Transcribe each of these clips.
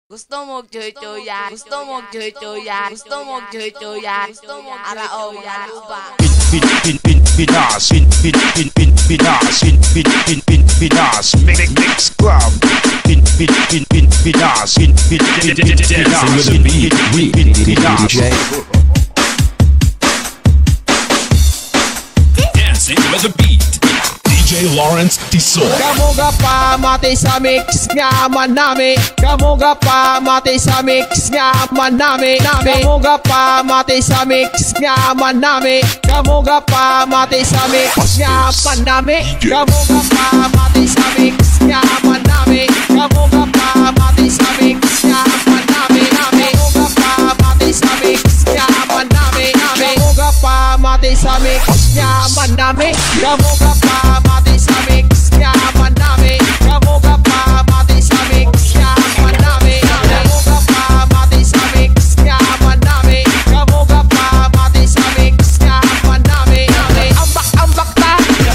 Gusto mo joy-joyan, gusto mo joy-joyan, gusto mo joy-joyan, gusto mo araw mga lupa. Pinas Mix Club. Pinas Dancing with the beat. DJ Lawrence Tisor. Kamu pa mati sa mix nga manami. Kamu pa mati sa mix nga manami. Kamu pa mati sa mix nga manami. Kamu pa mati sa mix nga manami. Kamu pa mati sa mix nga manami. Kamu pa mati sa mix nga manami. Kamu pa mati sa mix nga manami. Kamu pa mati sa mix nga manami. Kamu pa mati sa mix nga manami. Kamu pa mati sa mix nga manami. Kamu pa mati sa mix nga manami. Kamu pa mati sa mix nga manami. Ambak ta.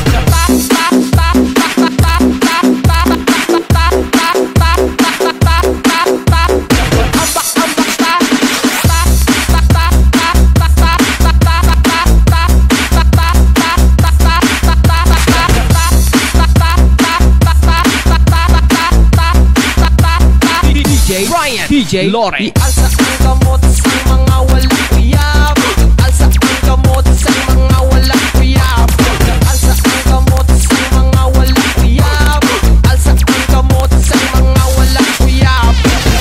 DJ Lori. Alsa ang gamot sa mga wala uyab. Alsa ang gamot sa mga wala uyab. Alsa ang gamot sa mga wala uyab. Alsa ang gamot sa mga wala uyab.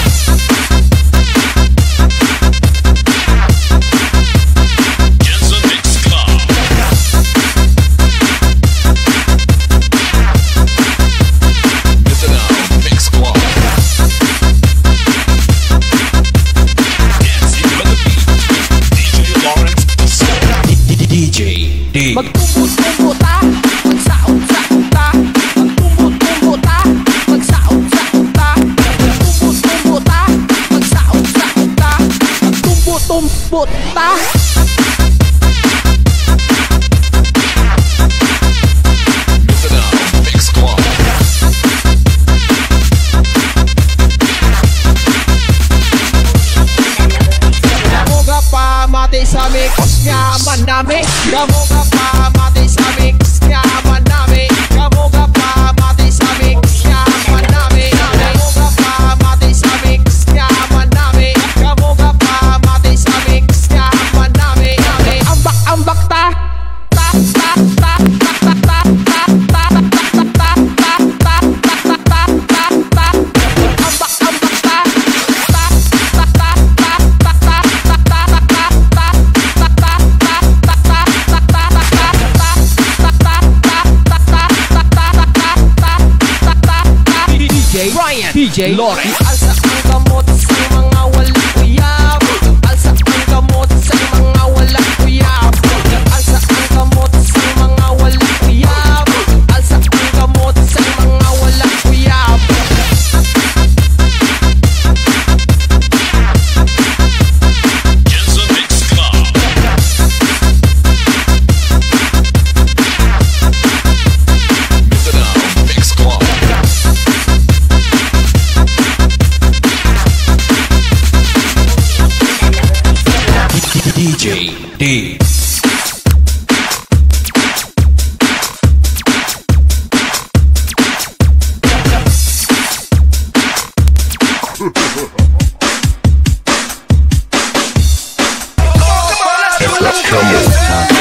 Jensen Mix Club. Listen up, Mix Club. Magtumbot-tumbot ta, magsaot-saot ta. Magtumbot-tumbot ta, magsaot-saot ta. Magtumbot-tumbot ta, magsaot-saot ta. Magtumbot-tumbot ta. Listen up, Mix Club. Kamu pa mati sa mix nga manami. Kamu pa mati sa mix nga manami. Kamu pa mati sa mix nga manami. Kamu pa mati sa mix nga manami. Kamu pa mati sa mix nga manami. Ambak ta. DJ Lori. Alsa ang gamot sa mga wala uyab. Alsa ang gamot sa mga wala uyab. Alsa ang gamot sa mga wala uyab. Alsa ang gamot sa mga wala uyab. Jensen Mix Club. Listen up, Mix Club. DJ D. Let's come on.